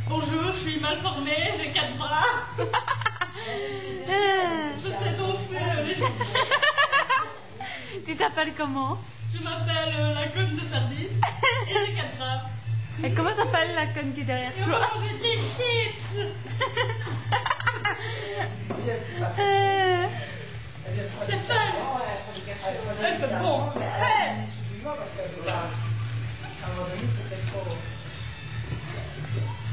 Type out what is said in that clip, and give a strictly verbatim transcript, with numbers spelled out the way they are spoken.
Bonjour, je suis mal formée, j'ai quatre bras. Je sais danser les chansons. Tu t'appelles comment? Je m'appelle euh, la conne de service et j'ai quatre bras. Et comment s'appelle la conne qui est derrière Et on toi? va manger des chips. euh... C'est fun. Ouais, c'est bon. Hey.